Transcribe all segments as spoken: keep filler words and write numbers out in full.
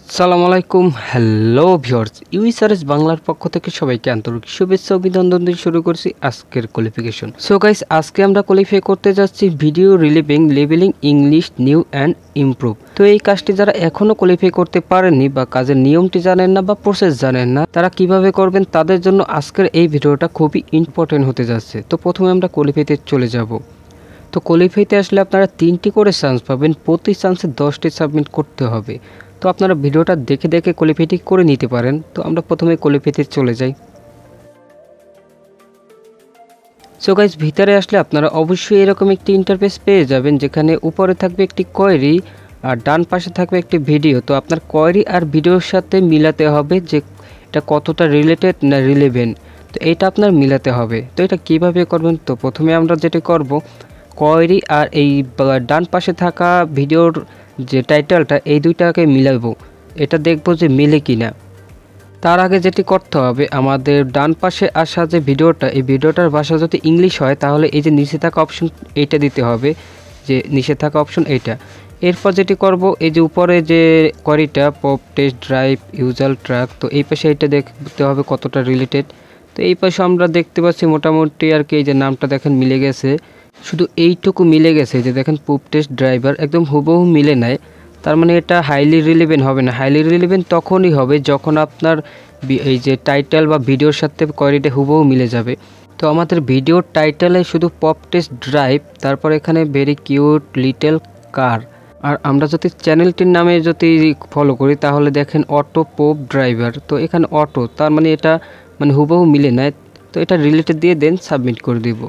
আসসালামু আলাইকুম hello viewers ইউএইচআরএস বাংলার পক্ষ থেকে সবাইকে আন্তরিক শুভেচ্ছা অভিনন্দন দিয়ে শুরু করছি আজকের কোয়ালিফিকেশন। সো গাইস, আজকে আমরা কোয়ালিফাই করতে যাচ্ছি video relieving labelling English new and improve. তো এই কাজটি যারা এখনো কোয়ালিফাই করতে পারেননি বা কাজের নিয়মটি জানেন না বা প্রসেস জানেন না, তারা কিভাবে করবেন তাদের জন্য আজকের এই ভিডিওটা খুবই ইম্পর্টেন্ট হতে যাচ্ছে। তো প্রথমে আমরা কোয়ালিফাইতে চলে যাব। তো কোয়ালিফাইতে আসলে আপনারা তিনটি করে চান্স পাবেন, প্রতি চান্সে দশটি সাবমিট করতে হবে। তো আপনারা ভিডিওটা দেখে দেখে কোয়ালিফাইটি করে নিতে পারেন। তো আমরা প্রথমে কোয়ালিফাইতে চলে যাই। সো গাইস, ভিতরে আসলে আপনারা অবশ্যই এরকম একটি ইন্টারফেস পেয়ে যাবেন, যেখানে উপরে থাকবে একটি কোয়েরি আর ডান পাশে থাকবে একটি ভিডিও। তো আপনার কোয়েরি আর ভিডিওর সাথে মিলাতে হবে যে এটা কতটা রিলেটেড না রিলেভেন্ট, তো এটা আপনার মিলাতে হবে। তো এটা কিভাবে করবেন, তো প্রথমে আমরা যেটা করব, কোয়েরি আর এই ডান পাশে থাকা ভিডিওর যে টাইটেলটা এই দুইটাকে মিলাবো, এটা দেখবো যে মিলে কিনা। তার আগে যেটি করতে হবে, আমাদের ডান পাশে আসা যে ভিডিওটা, এই ভিডিওটার ভাষা যদি ইংলিশ হয় তাহলে এই যে নিচে থাকা অপশন এইটা দিতে হবে, যে নিচে থাকা অপশন এইটা। এরপর যেটি করব, এই যে উপরে যে কোয়েরিটা pop test drive user track, তো এই পাশে এটা দেখতে হবে কতটা রিলেটেড। তো এই পাশে আমরা দেখতে পাচ্ছি মোটামুটি আর কি, এই যে নামটা দেখেন মিলে গেছে, শুধু এইটুকু মিলে গেছে, যে দেখেন পুপ টেস্ট ড্রাইভার একদম হুবহু মিলে নেয়। তার মানে এটা হাইলি রিলেভেন্ট হবে না। হাইলি রিলেভেন্ট তখনই হবে যখন আপনার এই যে টাইটেল বা ভিডিওর সাথে কোয়েরিটা হুবহু মিলে যাবে। তো আমাদের ভিডিওর টাইটেলে শুধু পপ টেস্ট ড্রাইভ, তারপর এখানে ভেরি কিউট লিটল কার। আর আমরা যদি চ্যানেলটির নামে যদি ফলো করি তাহলে দেখেন অটো পপ ড্রাইভার, তো এখানে অটো, তার মানে এটা মানে হুবহু মিলে নেয়। তো এটা রিলেটেড দিয়ে দেন সাবমিট করে দিব।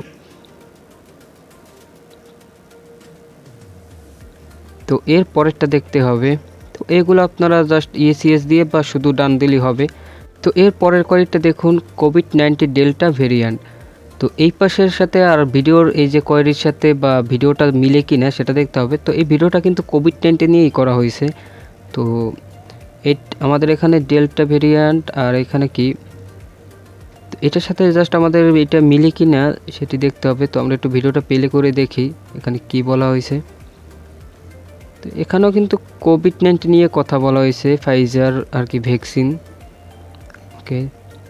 তো এর পরেরটা দেখতে হবে। তো এগুলো আপনারা জাস্ট ইএসিএস দিয়ে বা শুধু ডান দিলেই হবে। তো এর পরের কোয়েরিটা দেখুন, কোভিড নাইন্টিন ডেল্টা ভেরিয়েন্ট। তো এই পাশের সাথে আর ভিডিওর এই যে কোয়েরির সাথে বা ভিডিওটা মিলে কি না সেটা দেখতে হবে। তো এই ভিডিওটা কিন্তু কোভিড নাইন্টিন নিয়েই করা হয়েছে। তো এই আমাদের এখানে ডেল্টা ভেরিয়েন্ট আর এখানে কি, এটার সাথে জাস্ট আমাদের এটা মিলে কি না সেটি দেখতে হবে। তো আমরা একটু ভিডিওটা প্লে করে দেখি এখানে কি বলা হয়েছে। তো এখানেও কিন্তু কোভিড নাইন্টিন নিয়ে কথা বলা হয়েছে, ফাইজার আর কি ভ্যাকসিন। ওকে,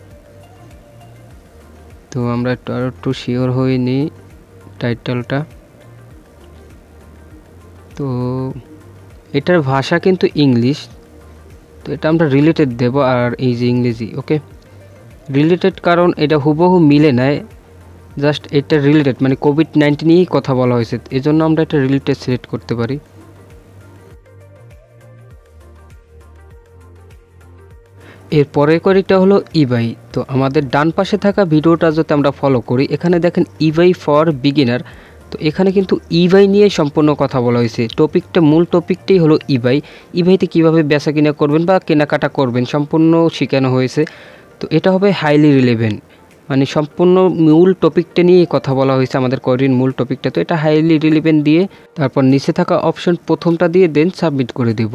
তো আমরা একটু আর একটু শিওর হইনি টাইটেলটা। তো এটার ভাষা কিন্তু ইংলিশ, তো এটা আমরা রিলেটেড দেব আর এই যে ইংরেজি। ওকে, রিলেটেড কারণ এটা হুবহু মিলে নেয়, জাস্ট এটা রিলেটেড মানে কোভিড নাইন্টিন নিয়েই কথা বলা হয়েছে, এই জন্য আমরা এটা রিলেটেড সিলেক্ট করতে পারি। এর পরের কোয়েরিটা হলো ইবাই। তো আমাদের ডান পাশে থাকা ভিডিওটা যদি আমরা ফলো করি, এখানে দেখেন ইবাই ফর বিগিনার। তো এখানে কিন্তু ইবাই নিয়ে সম্পূর্ণ কথা বলা হয়েছে। টপিকটা মূল টপিকটাই হলো ইবাই। ইবাইতে কীভাবে বেচা কিনা করবেন বা কেনাকাটা করবেন সম্পূর্ণ শেখানো হয়েছে। তো এটা হবে হাইলি রিলেভেন্ট, মানে সম্পূর্ণ মূল টপিকটা নিয়ে কথা বলা হয়েছে আমাদের কোয়েরির মূল টপিকটা। তো এটা হাইলি রিলেভেন্ট দিয়ে তারপর নিচে থাকা অপশন প্রথমটা দিয়ে দেন সাবমিট করে দেব।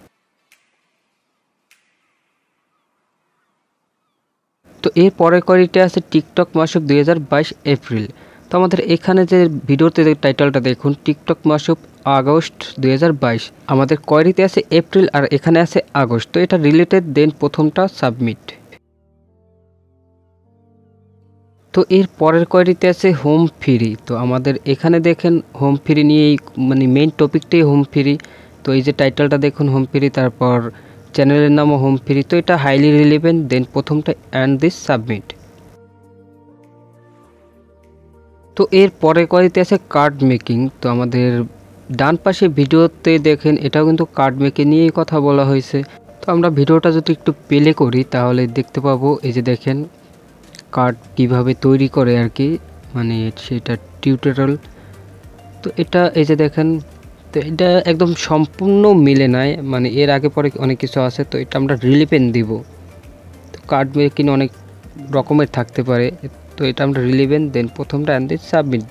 তো এর পরের কোয়েরিটা আছে টিকটক মাসুক দুই হাজার বাইশ এপ্রিল। তো আমাদের এখানে যে ভিডিওতে টাইটেলটা দেখুন, টিকটক মাসুক আগস্ট দুই হাজার বাইশ। আমাদের কোয়েরিতে আছে এপ্রিল আর এখানে আছে আগস্ট। তো এটা রিলেটেড দেন প্রথমটা সাবমিট। তো এর পরের কোয়েরিতে আছে হোম ফ্রি। তো আমাদের এখানে দেখেন হোম ফ্রি নিয়েই মানে মেইন টপিকটাই হোম ফ্রি। তো এই যে টাইটেলটা দেখুন হোম ফ্রি, তারপর চ্যানেলের নামও হোম ফ্রি। তো এটা হাইলি রিলেভেন্ট দেন প্রথমটা অ্যান্ড দিস সাবমিট। তো এর পরের কোয়েরিতে আছে কার্ড মেকিং। তো আমাদের ডান পাশে ভিডিওতে দেখেন এটাও কিন্তু কার্ড মেকিং নিয়েই কথা বলা হয়েছে। তো আমরা ভিডিওটা যদি একটু প্লে করি তাহলে দেখতে পাবো, এই যে দেখেন কার্ড কিভাবে তৈরি করে আর কি, মানে সেটা টিউটোরিয়াল। তো এটা এই যে দেখেন, তো এটা একদম সম্পূর্ণ মিলে নেয়, মানে এর আগে পরে অনেক কিছু আছে। তো এটা আমরা রিলেভেন্ট দিব। তো কার্ড মেকিং অনেক রকমের থাকতে পারে, তো এটা আমরা রিলেভেন্ট দেন প্রথমটা অ্যান্ড দেন সাবমিট।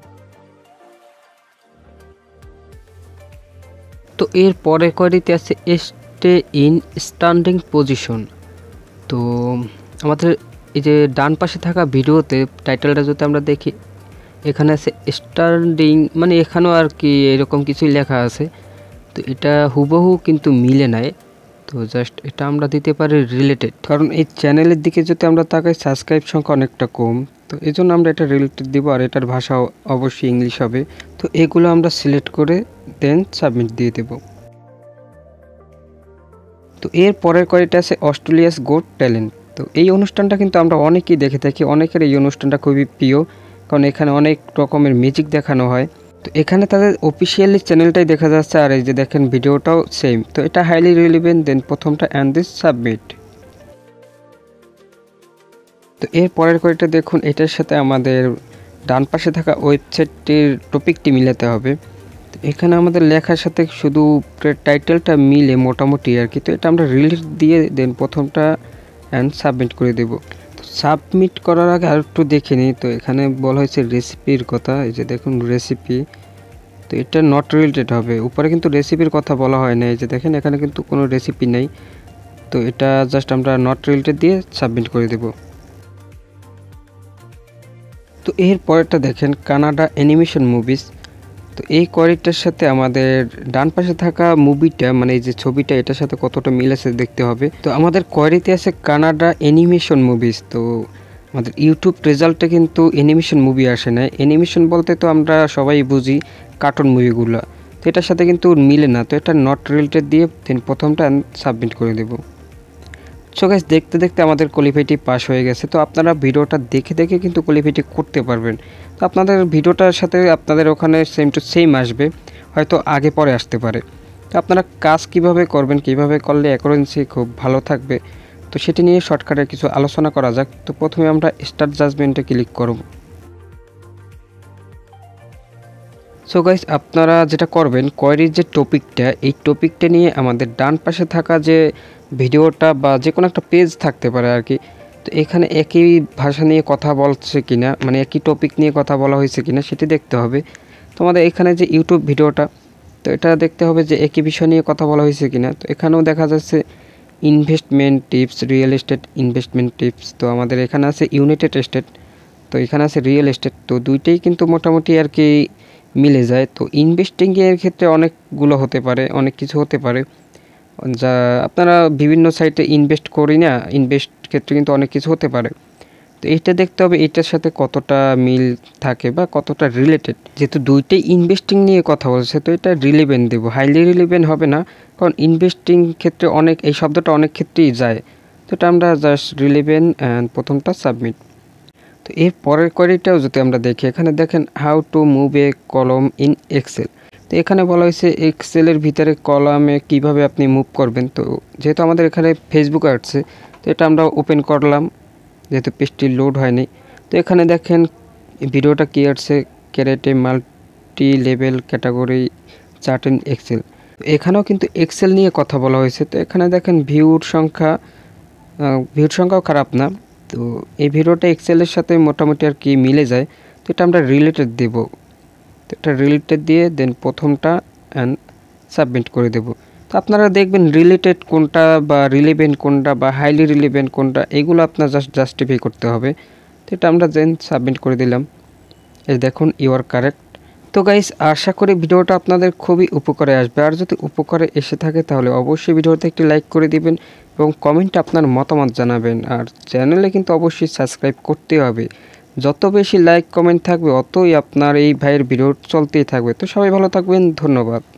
তো এর পরে কোয়েরিতে আছে স্টে ইন স্ট্যান্ডিং পজিশন। তো আমাদের এই যে ডান পাশে থাকা ভিডিওতে টাইটেলটা যদি আমরা দেখি, এখানে আছে স্ট্যান্ডিং, মানে এখানেও আর কি এরকম কিছুই লেখা আছে। তো এটা হুবহু কিন্তু মিলে নেয়। তো তো জাস্ট এটা আমরা দিতে পারি রিলেটেড, কারণ এই চ্যানেলের দিকে যদি আমরা তাকাই সাবস্ক্রাইব সংখ্যা অনেকটা কম, তো এই জন্য আমরা এটা রিলেটেড দিব। আর এটার ভাষা অবশ্যই ইংলিশ হবে। তো এগুলো আমরা সিলেক্ট করে দেন সাবমিট দিয়ে দেব। তো এর পরের কোয়ারিটা আছে অস্ট্রেলিয়াস গোট ট্যালেন্ট। তো এই অনুষ্ঠানটা কিন্তু আমরা অনেকেই দেখে থাকি, অনেকের এই অনুষ্ঠানটা খুবই প্রিয়, কারণ এখানে অনেক রকমের মিউজিক দেখানো হয়। তো এখানে তাদের অফিসিয়ালি চ্যানেলটাই দেখা যাচ্ছে, আর এই যে দেখেন ভিডিওটাও সেম। তো এটা হাইলি রিলেভেন্ট, দেন প্রথমটা অ্যান্ড দিস সাবমিট। তো এর পরের কোয়ারিটা দেখুন, এটার সাথে আমাদের ডান পাশে থাকা ওয়েবসাইটটির টপিকটি মিলাতে হবে। তো এখানে আমাদের লেখার সাথে শুধু টাইটেলটা মিলে মোটামুটি আর কি। তো এটা আমরা রিলেট দিয়ে দেন প্রথমটা অ্যান্ড সাবমিট করে দেব। তো সাবমিট করার আগে আর একটু দেখে নিই। তো এখানে বলা হয়েছে রেসিপির কথা, এই যে দেখুন রেসিপি। তো এটা নট রিলেটেড হবে, উপরে কিন্তু রেসিপির কথা বলা হয় না, এই যে দেখেন এখানে কিন্তু কোনো রেসিপি নেই। তো এটা জাস্ট আমরা নট রিলেটেড দিয়ে সাবমিট করে দেব। তো এর পরেরটা দেখেন কানাডা অ্যানিমেশন মুভিজ। তো এই কোয়ারিটার সাথে আমাদের ডান পাশে থাকা মুভিটা, মানে এই যে ছবিটা, এটার সাথে কতটা মিল আছে দেখতে হবে। তো আমাদের কোয়ারিতে আছে কানাডা অ্যানিমেশন মুভিজ। তো আমাদের ইউটিউব রেজাল্টে কিন্তু অ্যানিমেশন মুভি আসে না। অ্যানিমেশন বলতে তো আমরা সবাই বুঝি কার্টুন মুভিগুলো, তো এটার সাথে কিন্তু মিলে না। তো এটা নট রিলেটেড দিয়ে দেন প্রথমটা সাবমিট করে দেব। সো গাইস, দেখতে দেখতে আমাদের কোয়ালিফাইটি পাস হয়ে গেছে। তো আপনারা ভিডিওটা দেখে দেখে কিন্তু কোয়ালিফাইটি করতে পারবেন। তো আপনাদের ভিডিওটার সাথে আপনাদের ওখানে সেম টু সেম আসবে, হয়তো আগে পরে আসতে পারে। তো আপনারা কাজ কিভাবে করবেন, কিভাবে করলে অ্যাকুরেন্সি খুব ভালো থাকবে, তো সেটি নিয়ে শর্টকাটে কিছু আলোচনা করা যাক। তো প্রথমে আমরা স্টার্ট জাজমেন্টে ক্লিক করব। সো গাইস, আপনারা যেটা করবেন, কোয়ারির যে টপিকটা, এই টপিকটা নিয়ে আমাদের ডান পাশে থাকা যে ভিডিওটা বা যে কোনো একটা পেজ থাকতে পারে আর কি, তো এখানে একই ভাষা নিয়ে কথা বলছে কিনা, মানে একই টপিক নিয়ে কথা বলা হয়েছে কিনা সেটি দেখতে হবে। তো আমাদের এখানে যে ইউটিউব ভিডিওটা, তো এটা দেখতে হবে যে একই বিষয় নিয়ে কথা বলা হয়েছে কিনা। তো এখানেও দেখা যাচ্ছে investment tips, real estate investment tips. তো আমাদের এখানে আছে ইউনাইটেড স্টেট, তো এখানে আছে রিয়েল এস্টেট। তো দুইটাই কিন্তু মোটামুটি আর কি মিলে যায়। তো ইনভেস্টিংয়ের ক্ষেত্রে অনেকগুলো হতে পারে, অনেক কিছু হতে পারে, যা আপনারা বিভিন্ন সাইটে ইনভেস্ট করি না, ইনভেস্ট ক্ষেত্রে কিন্তু অনেক কিছু হতে পারে। তো এইটা দেখতে হবে এটার সাথে কতটা মিল থাকে বা কতটা রিলেটেড। যেহেতু দুইটাই ইনভেস্টিং নিয়ে কথা বলছে, তো এটা রিলেভেন্ট দেবো, হাইলি রিলেভেন্ট হবে না, কারণ ইনভেস্টিং ক্ষেত্রে অনেক, এই শব্দটা অনেক ক্ষেত্রেই যায়। তো এটা আমরা জাস্ট রিলেভেন্ট অ্যান্ড প্রথমটা সাবমিট। তো এর পরের কোয়ারিটাও যদি আমরা দেখি, এখানে দেখেন হাউ টু মুভ এ কলম ইন এক্সেল। তো এখানে বলা হয়েছে এক্সেলের ভিতরে কলামে কিভাবে আপনি মুভ করবেন। তো যেহেতু আমাদের এখানে ফেসবুক আসছে, তো এটা আমরা ওপেন করলাম, যেহেতু পেজটি লোড হয়নি। তো এখানে দেখেন ভিডিওটা কি আসছে, create a multi level category chart in Excel. এখানেও কিন্তু এক্সেল নিয়ে কথা বলা হয়েছে। তো এখানে দেখেন ভিউর সংখ্যা, ভিউর সংখ্যাও খারাপ না। তো এই ভিডিওটা এক্সেলের সাথে মোটামুটি আর কি মিলে যায়। তো এটা আমরা রিলেটেড দেব। তো এটা রিলেটেড দিয়ে দেন প্রথমটা অ্যান্ড সাবমিট করে দেব। তো আপনারা দেখবেন রিলেটেড কোনটা বা রিলেভেন্ট কোনটা বা হাইলি রিলেভেন্ট কোনটা, এগুলো আপনার জাস্ট জাস্টিফাই করতে হবে। তো এটা আমরা দেন সাবমিট করে দিলাম। এই দেখুন ইউ আর কারেক্ট। তো গাইস, আশা করি ভিডিওটা আপনাদের খুবই উপকারে আসবে। আর যদি উপকারে এসে থাকে তাহলে অবশ্যই ভিডিওতে একটি লাইক করে দিবেন এবং কমেন্টে আপনার মতামত জানাবেন। আর চ্যানেলে কিন্তু অবশ্যই সাবস্ক্রাইব করতে হবে। যত বেশি লাইক কমেন্ট থাকবে, অতই আপনার এই ভাইয়ের ভিডিও চলতেই থাকবে। তো সবাই ভালো থাকবেন, ধন্যবাদ।